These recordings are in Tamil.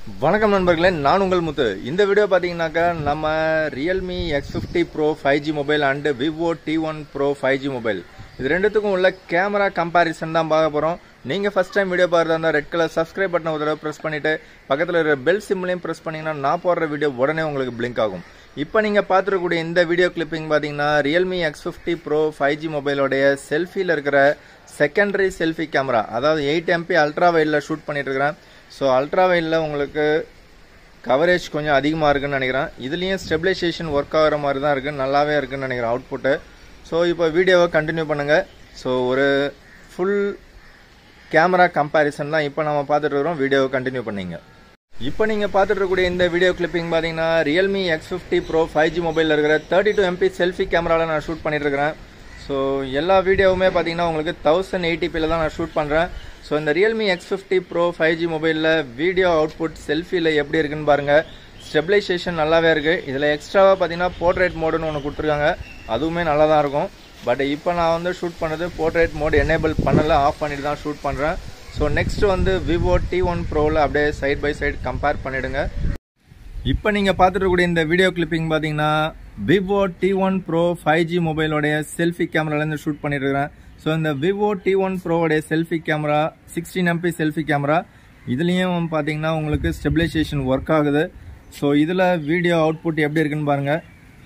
வணக்கம் நண்பர்களே, நான் உங்கள் முத்து. இந்த வீடியோ பார்த்தீங்கன்னாக்கா நம்ம realme X50 Pro 5G mobile and vivo T1 Pro 5G mobile இது ரெண்டுத்துக்கும் உள்ள கேமரா கம்பேரிசன் தான் பார்க்க போகிறோம். நீங்கள் ஃபஸ்ட் டைம் வீடியோ பார்க்குறதா இருந்தால் ரெட் கலர் சப்ஸ்கிரைப் பட்டனை ஒரு தடவை ப்ரெஸ் பண்ணிவிட்டு பக்கத்தில் இருக்கிற பெல் சிம்லையும் ப்ரெஸ் பண்ணிங்கன்னா நான் போடுற வீடியோ உடனே உங்களுக்கு பிளிங்க் ஆகும். இப்போ நீங்கள் பார்த்துருக்கக்கூடிய இந்த வீடியோ கிளிப்பிங் பார்த்தீங்கன்னா realme X50 Pro 5G மொபைலோடைய செல்ஃபியில் இருக்கிற செகண்டரி செல்ஃபி கேமரா, அதாவது 8MP அல்ட்ரா வைடில் ஷூட் பண்ணிட்டு இருக்கிறேன். ஸோ அல்ட்ரா வைடில் உங்களுக்கு கவரேஜ் கொஞ்சம் அதிகமாக இருக்குன்னு நினைக்கிறேன். இதுலேயும் ஸ்டெபிலைசேஷன் ஒர்க் ஆகிற மாதிரி தான் இருக்குது, நல்லாவே இருக்குன்னு நினைக்கிறேன் அவுட்புட்டு. ஸோ இப்போ வீடியோவை கண்டினியூ பண்ணுங்கள். ஸோ ஒரு ஃபுல் கேமரா கம்பேரிசன் தான் இப்போ நம்ம பார்த்துட்டு இருக்கிறோம். வீடியோவை கண்டினியூ பண்ணிங்க. இப்போ நீங்கள் பார்த்துட்டு இருக்கக்கூடிய இந்த வீடியோ கிளிப்பிங் பார்த்தீங்கன்னா realme X50 Pro 5G மொபைலில் இருக்கிற 32MP செல்ஃபி கேமராவில் நான் ஷூட் பண்ணிட்டு இருக்கிறேன். ஸோ எல்லா வீடியோவுமே பார்த்தீங்கன்னா உங்களுக்கு 1080pல தான் நான் ஷூட் பண்ணுறேன். ஸோ இந்த realme X50 Pro 5G மொபைலில் வீடியோ அவுட்புட் செல்ஃபியில் எப்படி இருக்குன்னு பாருங்கள். ஸ்டெபிலைசேஷன் நல்லாவே இருக்குது. இதில் எக்ஸ்ட்ராவாக பார்த்தீங்கன்னா போர்ட்ரேட் மோடுன்னு ஒன்று கொடுத்துருக்காங்க, அதுவுமே நல்லா தான் இருக்கும். பட் இப்போ நான் வந்து ஷூட் பண்ணது போர்ட்ரேட் மோடு எனேபிள் பண்ணலை, ஆஃப் பண்ணிட்டு தான் ஷூட் பண்ணுறேன். ஸோ நெக்ஸ்ட் வந்து vivo T1 Proவில் அப்படியே சைட் பை சைடு கம்பேர் பண்ணிவிடுங்க. இப்போ நீங்கள் பார்த்துருக்கக்கூடிய இந்த வீடியோ கிளிப்பிங் பார்த்தீங்கன்னா vivo T1 Pro 5G மொபைலோடைய செல்ஃபி கேமராலேருந்து ஷூட் பண்ணிட்டு இருக்கிறேன். ஸோ இந்த vivo T1 Proவோடைய selfie camera 16MP selfie camera, இதுலேயும் பார்த்தீங்கன்னா உங்களுக்கு ஸ்டெபிலைசேஷன் ஒர்க் ஆகுது. ஸோ இதில் வீடியோ அவுட்புட் எப்படி இருக்குன்னு பாருங்கள்.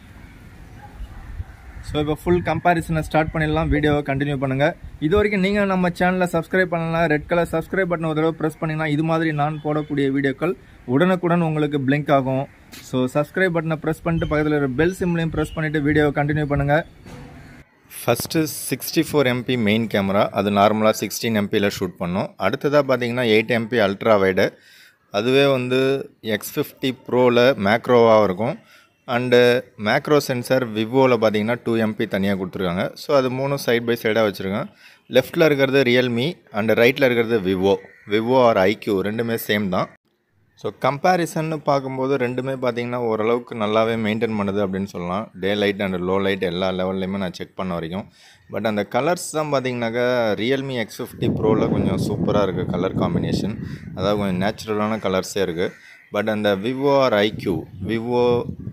ஸோ இப்போ ஃபுல் கம்பேரிசனை ஸ்டார்ட் பண்ணிடலாம். வீடியோவை கண்டினியூ பண்ணுங்கள். இது வரைக்கும் நீங்கள் நம்ம சேனலில் சப்ஸ்கிரைப் பண்ணலாம், ரெட் கலர் சப்ஸ்கிரைப் பட்டன் ஒரு தடவை ப்ரெஸ் பண்ணிங்கன்னா இது மாதிரி நான் போடக்கூடிய வீடியோக்கள் உடனுக்குடன் உங்களுக்கு பிளிங்க் ஆகும். ஸோ சப்ஸ்கிரைப் பட்டனை ப்ரெஸ் பண்ணிட்டு பக்கத்தில் இருக்கிற பெல் சிம்லையும் ப்ரெஸ் பண்ணிவிட்டு வீடியோவை கண்டினியூ பண்ணுங்கள். ஃபஸ்ட்டு 64MP மெயின் கேமரா, அது நார்மலாக 16MPயில் ஷூட் பண்ணோம். அடுத்ததாக பார்த்தீங்கன்னா 8MP அல்ட்ரா வைடு, அதுவே வந்து X50 ப்ரோவில் மேக்ரோவாக இருக்கும். அண்டு மேக்ரோ சென்சார் விவோவில் பார்த்தீங்கன்னா 2MP தனியாக கொடுத்துருக்காங்க. ஸோ அது மூணும் சைட் பை சைடாக வச்சுருக்கேன். லெஃப்ட்டில் இருக்கிறது ரியல்மி அண்டு ரைட்டில் இருக்கிறது விவோ ஆர் iQOO, ரெண்டுமே சேம் தான். ஸோ கம்பேரிசன்னு பார்க்கும்போது ரெண்டுமே பார்த்தீங்கன்னா ஓரளவுக்கு நல்லாவே மெயின்டைன் பண்ணுது அப்படின்னு சொல்லலாம். Day light and low light எல்லா லெவல்லையுமே நான் செக் பண்ண வரைக்கும். பட் அந்த கலர்ஸ் தான் பார்த்தீங்கன்னாக்கா realme X50 ப்ரோவில் கொஞ்சம் சூப்பராக இருக்குது கலர் காம்பினேஷன், அதாவது கொஞ்சம் நேச்சுரலான கலர்ஸே இருக்குது. பட் அந்த விவோ ஆர் விவோ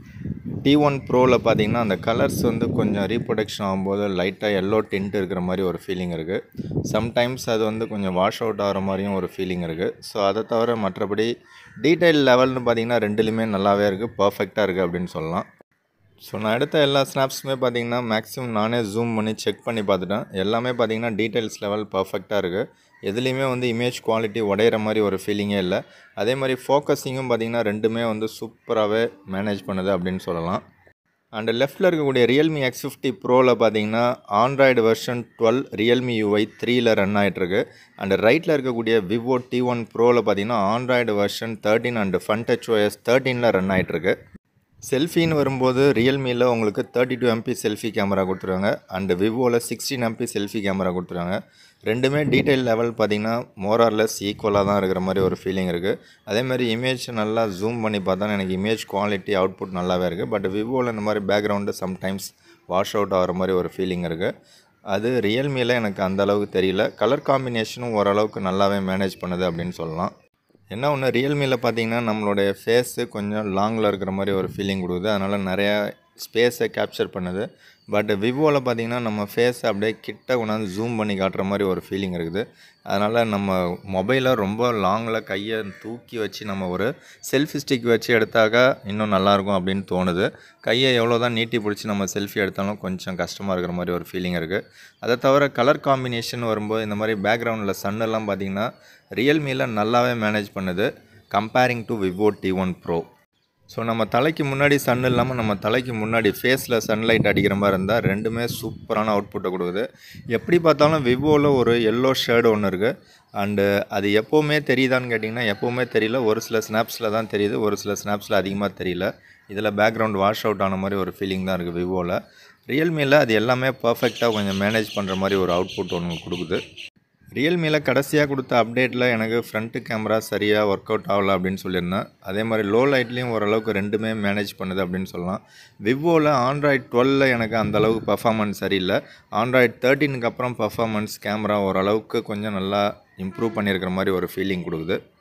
T1 ப்ரோவில் பார்த்தீங்கன்னா அந்த கலர்ஸ் வந்து கொஞ்சம் ரீப்ரொடக்ஷன் ஆகும்போது லைட்டாக எல்லோ டிண்ட் இருக்கிற மாதிரி ஒரு ஃபீலிங் இருக்குது. சம்டைம்ஸ் அது வந்து கொஞ்சம் வாஷ் அவுட் ஆகிற மாதிரியும் ஒரு ஃபீலிங் இருக்குது. ஸோ அதை தவிர மற்றபடி டீட்டெயில் லெவல்னு பார்த்தீங்கன்னா ரெண்டுலேயுமே நல்லாவே இருக்குது, பர்ஃபெக்டாக இருக்குது அப்படின்னு சொல்லலாம். ஸோ நான் எடுத்த எல்லா ஸ்னாப்ஸுமே பார்த்தீங்கன்னா மேக்ஸிமம் நானே ஜூம் பண்ணி செக் பண்ணி பார்த்துட்டேன். எல்லாமே பார்த்தீங்கன்னா டீட்டெயில்ஸ் லெவல் பர்ஃபெக்டாக இருக்குது. எதுலேயுமே வந்து இமேஜ் குவாலிட்டி உடையிற மாதிரி ஒரு ஃபீலிங்கே இல்லை. அதே மாதிரி ஃபோக்கஸிங்கும் பார்த்தீங்கன்னா ரெண்டுமே வந்து சூப்பராகவே மேனேஜ் பண்ணுது அப்படின்னு சொல்லலாம். அண்டு லெஃப்ட்டில் இருக்கக்கூடிய realme X50 ப்ரோவில் பார்த்தீங்கன்னா ஆண்ட்ராய்டு வெர்ஷன் 12 realme UI 3ல் ரன் ஆகிட்டுருக்கு. அண்டு ரைட்டில் இருக்கக்கூடிய vivo T1 ப்ரோவில் பார்த்தீங்கன்னா ஆண்ட்ராய்டு வெர்ஷன் 13 அண்டு FunTouchOS 13ல் ரன் ஆகிட்டுருக்கு. செல்ஃபின்னு வரும்போது ரியல்மியில் உங்களுக்கு 32MP செல்ஃபி கேமரா கொடுத்துருக்காங்க அண்டு விவோவில் 16MP செல்ஃபி கேமரா கொடுத்துருக்காங்க. ரெண்டுமே டீட்டெயில் லெவல் பார்த்திங்கன்னா மோரார்லெஸ் ஈக்குவலாக தான் இருக்கிற மாதிரி ஒரு ஃபீலிங் இருக்குது. அதேமாதிரி இமேஜ் நல்லா ஜூம் பண்ணி பார்த்தா எனக்கு இமேஜ் குவாலிட்டி அவுட்புட் நல்லாவே இருக்குது. பட் விவோவில் இந்த மாதிரி பேக்ரவுண்டு சம்டைம்ஸ் வாஷ் அவுட் ஆகிற மாதிரி ஒரு ஃபீலிங் இருக்குது. அது ரியல்மியில் எனக்கு அந்தளவுக்கு தெரியல. கலர் காம்பினேஷனும் ஓரளவுக்கு நல்லாவே மேனேஜ் பண்ணுது அப்படின்னு சொல்லலாம். என்ன ஒன்று, ரியல்மியில் பார்த்தீங்கன்னா நம்மளுடைய ஃபேஸு கொஞ்சம் லாங்கில் இருக்கிற மாதிரி ஒரு ஃபீலிங் கொடுக்குது, அதனால் நிறையா ஸ்பேஸை கேப்சர் பண்ணுது. பட் விவோவில் பார்த்தீங்கன்னா நம்ம ஃபேஸை அப்படியே கிட்ட கொண்டாந்து ஜூம் பண்ணி காட்டுற மாதிரி ஒரு ஃபீலிங் இருக்குது. அதனால் நம்ம மொபைலை ரொம்ப லாங்கில் கையை தூக்கி வச்சு நம்ம ஒரு செல்ஃபி ஸ்டிக் வச்சு எடுத்தாக்கா இன்னும் நல்லாயிருக்கும் அப்படின்னு தோணுது. கையை எவ்வளோ தான் நீட்டி பிடிச்சி நம்ம செல்ஃபி எடுத்தாலும் கொஞ்சம் கஷ்டமாக இருக்கிற மாதிரி ஒரு ஃபீலிங் இருக்குது. அதை தவிர கலர் காம்பினேஷன் வரும்போது இந்த மாதிரி பேக்ரவுண்டில் சன்னெல்லாம் பார்த்திங்கன்னா ரியல்மியில் நல்லாவே மேனேஜ் பண்ணுது comparing to vivo T1 Pro. So நம்ம தலைக்கு முன்னாடி சன் இல்லாமல் நம்ம தலைக்கு முன்னாடி ஃபேஸில் சன்லைட் அடிக்கிற மாதிரி இருந்தால் ரெண்டுமே சூப்பரான அவுட்புட்டை கொடுக்குது. எப்படி பார்த்தாலும் விவோவில் ஒரு எல்லோ ஷேடு ஒன்று இருக்குது. அண்டு அது எப்போவுமே தெரியுதான்னு கேட்டிங்கன்னா எப்போவுமே தெரியல. ஒரு சில ஸ்னாப்ஸில் தான் தெரியுது, ஒரு சில ஸ்னாப்ஸில் அதிகமாக தெரியல. இதில் பேக்ரவுண்ட் வாஷ் அவுட் ஆன மாதிரி ஒரு ஃபீலிங் தான் இருக்குது விவோவில். ரியல்மியில் அது எல்லாமே பர்ஃபெக்டாக கொஞ்சம் மேனேஜ் பண்ணுற மாதிரி ஒரு அவுட்புட் ஒன்று கொடுக்குது. ரியல்மியில் கடைசியாக கொடுத்த அப்டேட்டில் எனக்கு ஃப்ரண்ட்டு கேமரா சரியாக ஒர்க் அவுட் ஆகலை அப்படின்னு சொல்லியிருந்தேன். அதே மாதிரி லோ லைட்லேயும் ஓரளவுக்கு ரெண்டுமே மேனேஜ் பண்ணுது அப்படின்னு சொல்லலாம். விவோவில் ஆண்ட்ராய்டு 12ல் எனக்கு அந்தளவுக்கு பர்ஃபார்மன்ஸ் சரியில்லை. ஆண்ட்ராய்டு 13க்கு அப்புறம் பர்ஃபார்மன்ஸ் கேமரா ஓரளவுக்கு கொஞ்சம் நல்லா இம்ப்ரூவ் பண்ணியிருக்கிற மாதிரி ஒரு ஃபீலிங் கொடுக்குது.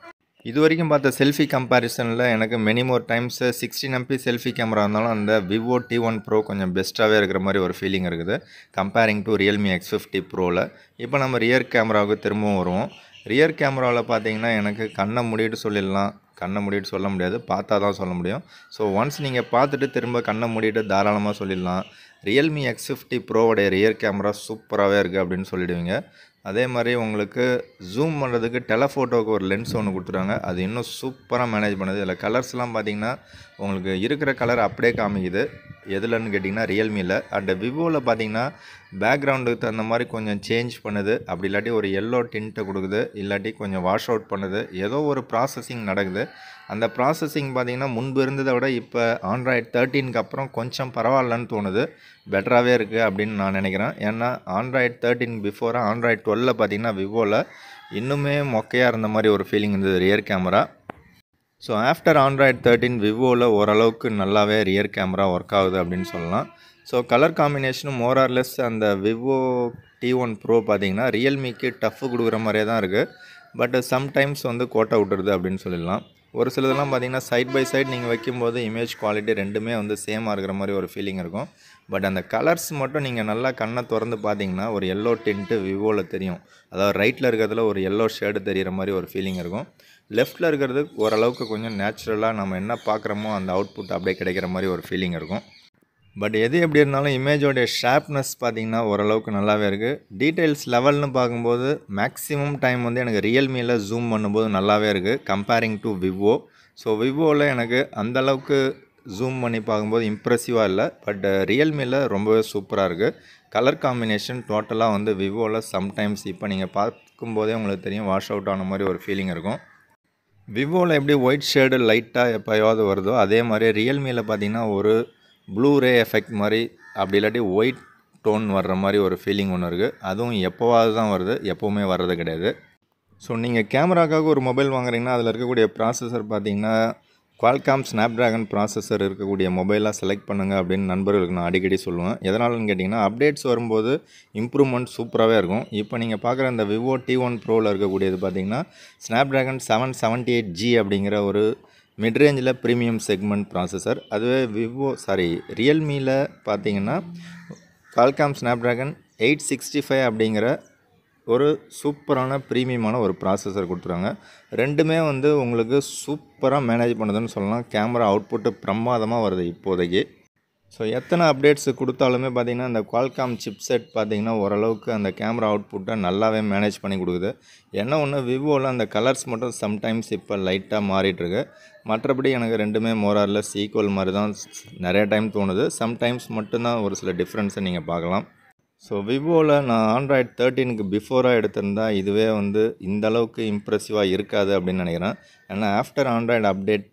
இதுவரைக்கும் பார்த்த செல்ஃபி கம்பேரிசனில் எனக்கு many more times 16 MP selfie camera இருந்தாலும் அந்த விவோ T1 Pro கொஞ்சம் பெஸ்ட்டாகவே இருக்கிற மாதிரி ஒரு ஃபீலிங் இருக்குது கம்பேரிங் டு ரியல்மி X50 Proவில். இப்போ நம்ம ரியர் கேமராவுக்கு திரும்பவும் வருவோம். ரியர் கேமராவில் பார்த்தீங்கன்னா எனக்கு கண்ணை மூடிட்டு சொல்லிடலாம், கண்ணை மூடிட்டு சொல்ல முடியாது, பார்த்தா தான் சொல்ல முடியும். ஸோ ஒன்ஸ் நீங்கள் பார்த்துட்டு திரும்ப கண்ணை மூடிட்டு தாராளமாக சொல்லிடலாம் ரியல்மி X50 Proவோடைய ரியர் கேமரா சூப்பராகவே இருக்குது அப்படின்னு சொல்லிடுவீங்க. அதே மாதிரி உங்களுக்கு ஜூம் பண்ணுறதுக்கு டெலஃபோட்டோவுக்கு ஒரு லென்ஸ் ஒன்று கொடுத்துருவாங்க, அது இன்னும் சூப்பராக மேனேஜ் பண்ணுது. இதில் கலர்ஸ்லாம் பார்த்திங்கன்னா உங்களுக்கு இருக்கிற கலர் அப்படியே காமிக்குது. எதுலன்னு கேட்டிங்கன்னா ரியல்மியில். அண்ட் விவோவில் பார்த்திங்கன்னா பேக்ரவுண்டுக்கு தகுந்த மாதிரி கொஞ்சம் சேஞ்ச் பண்ணுது, அப்படி இல்லாட்டி ஒரு எல்லோ டிண்ட்டை கொடுக்குது, இல்லாட்டி கொஞ்சம் வாஷ் அவுட் பண்ணுது. ஏதோ ஒரு ப்ராசஸிங் நடக்குது. அந்த ப்ராசஸிங் பார்த்திங்கன்னா முன்பு இருந்ததை விட இப்போ ஆண்ட்ராய்டு 13க்கு அப்புறம் கொஞ்சம் பரவாயில்லன்னு தோணுது, பெட்டராகவே இருக்குது அப்படின்னு நான் நினைக்கிறேன். ஏன்னா ஆண்ட்ராய்டு 13 பிஃபோராக ஆண்ட்ராய்டு 12 பார்த்திங்கன்னா விவோவில் இன்னுமே மொக்கையாக இருந்த மாதிரி ஒரு ஃபீலிங் இருந்தது rear camera. So after Android 13 விவோவில் ஓரளவுக்கு நல்லாவே ரியர் கேமரா ஒர்க் ஆகுது அப்படின்னு சொல்லலாம். ஸோ கலர் காம்பினேஷனும் மோரார்லெஸ் அந்த விவோ T1 Pro பார்த்திங்கன்னா ரியல்மிக்கு டஃப் கொடுக்குற மாதிரியே தான் இருக்குது. பட் சம்டைம்ஸ் வந்து கோட்டை விட்டுருது அப்படின்னு சொல்லிடலாம். ஒரு சிலதெல்லாம் பார்த்திங்கன்னா சைட் பை சைட் நீங்கள் வைக்கும்போது இமேஜ் குவாலிட்டி ரெண்டுமே வந்து சேமாக இருக்கிற மாதிரி ஒரு ஃபீலிங் இருக்கும். பட் அந்த கலர்ஸ் மட்டும் நீங்கள் நல்லா கண்ணை திறந்து பார்த்தீங்கன்னா ஒரு எல்லோ டிண்ட்டு விவோவில் தெரியும். அதாவது ரைட்டில் இருக்கிறதுல ஒரு எல்லோ ஷேடு தெரிகிற மாதிரி ஒரு ஃபீலிங் இருக்கும். லெஃப்ட்டில் இருக்கிறது ஓரளவுக்கு கொஞ்சம் நேச்சுரலாக நம்ம என்ன பார்க்குறோமோ அந்த அவுட்புட் அப்படியே கிடைக்கிற மாதிரி ஒரு ஃபீலிங் இருக்கும். பட் எது எப்படி இருந்தாலும் இமேஜோடைய ஷார்ப்னஸ் பார்த்திங்கன்னா ஓரளவுக்கு நல்லாவே இருக்குது. டீட்டெயில்ஸ் லெவல்னு பார்க்கும்போது மேக்ஸிமம் டைம் வந்து எனக்கு ரியல்மியில் ஜூம் பண்ணும்போது நல்லாவே இருக்குது கம்பேரிங் டு விவோ. ஸோ விவோவில் எனக்கு அந்தளவுக்கு ஜூம் பண்ணி பார்க்கும்போது இம்ப்ரெசிவாக இல்லை, பட் ரியல்மியில் ரொம்பவே சூப்பராக இருக்குது. கலர் காம்பினேஷன் டோட்டலாக வந்து விவோவில் சம்டைம்ஸ் இப்போ நீங்கள் பார்க்கும்போதே உங்களுக்கு தெரியும் வாஷ் அவுட் ஆன மாதிரி ஒரு ஃபீலிங் இருக்கும். விவோவில் எப்படி ஒயிட் ஷேடு லைட்டாக எப்போயாவது வருதோ அதே மாதிரி ரியல்மியில் பார்த்திங்கன்னா ஒரு ப்ளூ ரே எஃபெக்ட் மாதிரி, அப்படி இல்லாட்டி ஒயிட் டோன் வர்ற மாதிரி ஒரு ஃபீலிங் ஒன்று இருக்குது. அதுவும் எப்போவாது தான் வருது, எப்போவுமே வர்றது கிடையாது. ஸோ நீங்கள் கேமராக்காக ஒரு மொபைல் வாங்குறீங்கன்னா அதில் இருக்கக்கூடிய ப்ராசஸர் பார்த்திங்கன்னா குவால்காம் ஸ்னாப்ட்ராகன் ப்ராசஸர் இருக்கக்கூடிய மொபைலாக செலக்ட் பண்ணுங்கள் அப்படின்னு நண்பர்களுக்கு நான் அடிக்கடி சொல்லுவேன். எதனாலன்னு கேட்டிங்கன்னா அப்டேட்ஸ் வரும்போது இம்ப்ரூவ்மெண்ட் சூப்பராகவே இருக்கும். இப்போ நீங்கள் பார்க்குற இந்த விவோ T1 Proவில் இருக்கக்கூடியது பார்த்திங்கன்னா ஸ்னாப்ட்ராகன் 778G அப்படிங்கிற ஒரு மிட்ரேஞ்சில் ப்ரீமியம் செக்மெண்ட் ப்ராசஸர். அதுவே ரியல்மியில் பார்த்தீங்கன்னா குவால்காம் ஸ்னாப்ட்ராகன் 865 அப்படிங்கிற ஒரு சூப்பரான ப்ரீமியமான ஒரு ப்ராசஸர் கொடுத்துருவாங்க. ரெண்டுமே வந்து உங்களுக்கு சூப்பராக மேனேஜ் பண்ணுதுன்னு சொல்லலாம். கேமரா அவுட்புட்டு பிரமாதமாக வருது இப்போதைக்கு. ஸோ எத்தனை அப்டேட்ஸ் கொடுத்தாலுமே பார்த்திங்கன்னா இந்த குவால்காம் சிப்செட் பார்த்திங்கன்னா ஓரளவுக்கு அந்த கேமரா அவுட்புட்டை நல்லாவே மேனேஜ் பண்ணி கொடுக்குது. என்ன ஒன்று விவோவில் அந்த கலர்ஸ் மட்டும் சம்டைம்ஸ் இப்போ லைட்டாக மாறிட்டுருக்கு. மற்றபடி எனக்கு ரெண்டுமே மோரார்லெஸ் ஈக்குவல் மாதிரி தான் நிறைய டைம் தோணுது. சம்டைம்ஸ் மட்டும்தான் ஒரு சில டிஃப்ரென்ஸை நீங்கள் பார்க்கலாம். ஸோ விவோவில் நான் ஆண்ட்ராய்டு 13க்கு பிஃபோராக எடுத்திருந்தால் இதுவே வந்து இந்தளவுக்கு இம்ப்ரெசிவாக இருக்காது அப்படின்னு நினைக்கிறேன். ஏன்னா ஆஃப்டர் ஆண்ட்ராய்டு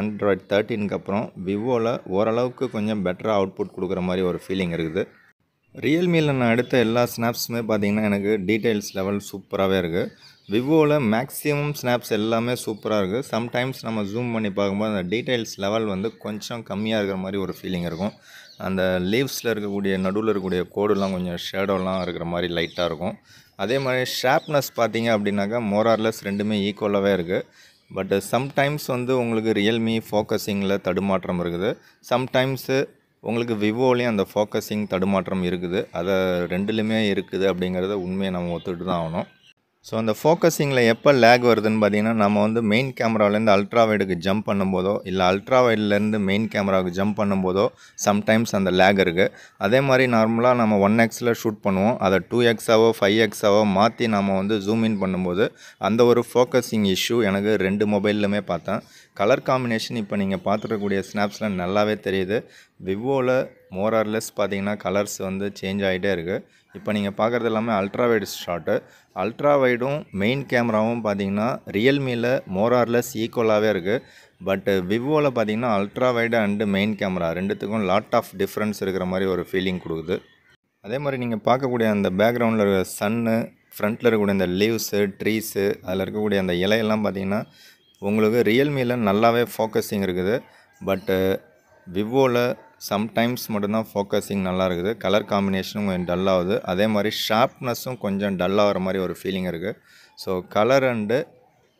13க்கு அப்புறம் விவோவில் ஓரளவுக்கு கொஞ்சம் பெட்டராக அவுட்புட் கொடுக்குற மாதிரி ஒரு ஃபீலிங் இருக்குது. ரியல்மியில் நான் எடுத்த எல்லா ஸ்னாப்ஸுமே பார்த்திங்கன்னா எனக்கு டீட்டெயில்ஸ் லெவல் சூப்பராகவே இருக்குது. விவோவில் மேக்ஸிமம் ஸ்னாப்ஸ் எல்லாமே சூப்பராக இருக்குது. சம்டைம்ஸ் நம்ம ஜூம் பண்ணி பார்க்கும்போது அந்த டீட்டெயில்ஸ் லெவல் வந்து கொஞ்சம் கம்மியாக இருக்கிற மாதிரி ஒரு ஃபீலிங் இருக்கும். அந்த லீவ்ஸில் இருக்கக்கூடிய நடுவில் இருக்கக்கூடிய கோடுலாம் கொஞ்சம் ஷேடோலாம் இருக்கிற மாதிரி லைட்டாக இருக்கும். அதே மாதிரி ஷார்ப்னஸ் பார்த்திங்க அப்படின்னாக்கா மோரார்லெஸ் ரெண்டுமே ஈக்குவலாகவே இருக்குது. பட் சம்டைம்ஸ் வந்து உங்களுக்கு ரியல்மி ஃபோக்கஸிங்கில் தடுமாற்றம் இருக்குது. சம்டைம்ஸு உங்களுக்கு விவோலேயும் அந்த ஃபோக்கஸிங் தடுமாற்றம் இருக்குது. அதை ரெண்டுலேயுமே இருக்குது அப்படிங்கிறத உண்மையை நம்ம ஒத்துக்கிட்டு தான் ஆகணும். ஸோ அந்த ஃபோக்கஸிங்கில் எப்போ லேக் வருதுன்னு பார்த்திங்கன்னா நம்ம வந்து மெயின் கேமராவிலேருந்து அல்ட்ரா வைடுக்கு ஜம்ப் பண்ணும்போதோ இல்லை அல்ட்ரா வைட்லேருந்து மெயின் கேமராவுக்கு ஜம்ப் பண்ணும்போதோ சம்டைம்ஸ் அந்த லேக் இருக்குது. அதே மாதிரி நார்மலாக நம்ம 1xல் ஷூட் பண்ணுவோம், அதை 2xஆவோ 5xஆவோ மாற்றி நம்ம வந்து ஜூம் இன் பண்ணும்போது அந்த ஒரு ஃபோக்கஸிங் இஷ்யூ எனக்கு 2 மொபைல்லுமே பார்த்தேன். கலர் காம்பினேஷன் இப்போ நீங்கள் பார்த்துருக்கக்கூடிய ஸ்னாப்ஸில் நல்லாவே தெரியுது. விவோவில் மோரார்லெஸ் பார்த்திங்கன்னா கலர்ஸ் வந்து சேஞ்ச் ஆகிட்டே இருக்குது. இப்போ நீங்கள் பார்க்குறது எல்லாமே அல்ட்ரா வைடு ஷாட்டு. அல்ட்ரா வைடும் மெயின் கேமராவும் பார்த்திங்கன்னா ரியல்மியில் மோரார்லெஸ் ஈக்குவலாகவே இருக்குது. பட் விவோவில் பார்த்திங்கன்னா ultra wide and main camera ரெண்டுத்துக்கும் லாட் ஆஃப் டிஃப்ரென்ஸ் இருக்கிற மாதிரி ஒரு ஃபீலிங் கொடுக்குது. அதே மாதிரி நீங்கள் பார்க்கக்கூடிய அந்த பேக்ரவுண்டில் இருக்கிற சன்னு, ஃப்ரண்ட்டில் இருக்கக்கூடிய அந்த லீவ்ஸு, ட்ரீஸு, அதில் இருக்கக்கூடிய அந்த இலையெல்லாம் பார்த்திங்கன்னா உங்களுக்கு ரியல்மியில் நல்லாவே ஃபோக்கஸிங் இருக்குது. பட்டு விவோவில் சம்டைம்ஸ் மட்டும்தான் ஃபோக்கஸிங் நல்லா இருக்குது. கலர் காம்பினேஷனும் கொஞ்சம் டல்லாகுது. அதே மாதிரி ஷார்ப்னஸும் கொஞ்சம் டல்லாகிற மாதிரி ஒரு ஃபீலிங் இருக்குது. ஸோ கலர் அண்டு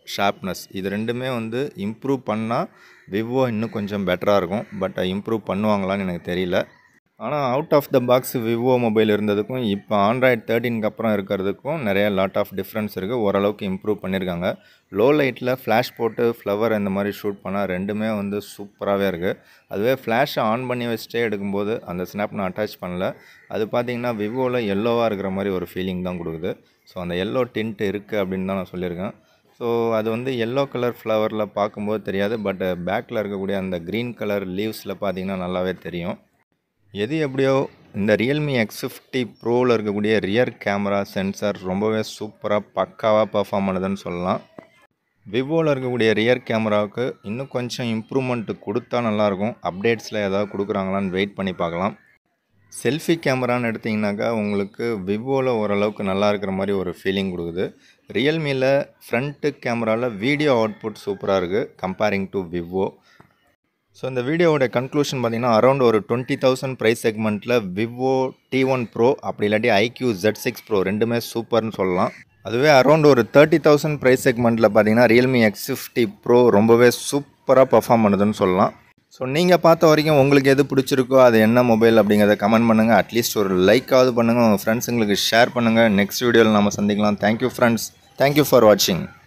ஷார்ப்னஸ் இது ரெண்டுமே வந்து இம்ப்ரூவ் பண்ணால் விவோ இன்னும் கொஞ்சம் பெட்டராக இருக்கும். பட் இம்ப்ரூவ் பண்ணுவாங்களான்னு எனக்கு தெரியல. ஆனால் out of the box Vivo mobile இருந்ததுக்கும் இப்போ ஆண்ட்ராய்டு 13க்கு அப்புறம் இருக்கிறதுக்கும் நிறைய லாட் ஆஃப் டிஃப்ரென்ஸ் இருக்குது. ஓரளவுக்கு இம்ப்ரூவ் பண்ணியிருக்காங்க. லோ லைட்டில் ஃப்ளாஷ் போட்டு ஃப்ளவர் இந்த மாதிரி ஷூட் பண்ணால் ரெண்டுமே வந்து சூப்பராகவே இருக்குது. அதுவே ஃப்ளாஷை ஆன் பண்ணி வச்சுட்டே எடுக்கும்போது அந்த ஸ்னாப் நான் அட்டாச் பண்ணல. அது பார்த்திங்கன்னா விவோவில் எல்லோவாக இருக்கிற மாதிரி ஒரு ஃபீலிங் தான் கொடுக்குது. ஸோ அந்த எல்லோ டிண்ட் இருக்குது அப்படின்னு தான் நான் சொல்லியிருக்கேன். ஸோ அது வந்து எல்லோ கலர் ஃப்ளவரில் பார்க்கும்போது தெரியாது. பட் பேக்கில் இருக்கக்கூடிய அந்த க்ரீன் கலர் லீவ்ஸில் பார்த்திங்கன்னா நல்லாவே தெரியும். எது எப்படியோ இந்த realme X50 ப்ரோவில் இருக்கக்கூடிய ரியர் கேமரா சென்சார் ரொம்பவே சூப்பராக பக்காவாக பர்ஃபார்ம் பண்ணுதுன்னு சொல்லலாம். விவோவில் இருக்கக்கூடிய ரியர் கேமராவுக்கு இன்னும் கொஞ்சம் இம்ப்ரூவ்மெண்ட்டு கொடுத்தா நல்லாயிருக்கும். அப்டேட்ஸில் ஏதாவது கொடுக்குறாங்களான்னு வெயிட் பண்ணி பார்க்கலாம். செல்ஃபி கேமரான்னு எடுத்திங்கனாக்கா உங்களுக்கு விவோவில் ஓரளவுக்கு நல்லா இருக்கிற மாதிரி ஒரு ஃபீலிங் கொடுக்குது. ரியல்மியில் ஃப்ரண்ட்டு கேமராவில் வீடியோ அவுட்புட் சூப்பராக இருக்குது கம்பேரிங் டு விவோ. ஸோ இந்த வீடியோவோட கன்க்ளூஷன் பார்த்திங்கன்னா அரௌண்ட் ஒரு 20,000 ப்ரைஸ் செக்மெண்ட்டில் விவோ T1 ப்ரோ அப்படி இல்லாட்டி iQOO Z6 ப்ரோ ரெண்டுமே சூப்பர்னு சொல்லலாம். அதுவே அரௌண்ட் ஒரு 30,000 ப்ரைஸ் செக்மெண்ட்டில் பார்த்திங்கன்னா realme X50 ப்ரோ ரொம்பவே சூப்பராக பர்ஃபார்ம் பண்ணுதுன்னு சொல்லலாம். ஸோ நீங்கள் பார்த்த வரைக்கும் உங்களுக்கு எது பிடிச்சிருக்கோ அது என்ன மொபைல் அப்படிங்கிறத கமெண்ட் பண்ணுங்கள். அட்லீஸ்ட் ஒரு லைக்காவது பண்ணுங்கள். உங்கள் ஃப்ரெண்ட்ஸுங்களுக்கு ஷேர் பண்ணுங்கள். நெக்ஸ்ட் வீடியோவில் நம்ம சந்திக்கலாம். Thank you friends. தேங்க்யூ ஃபார் வாட்சிங்.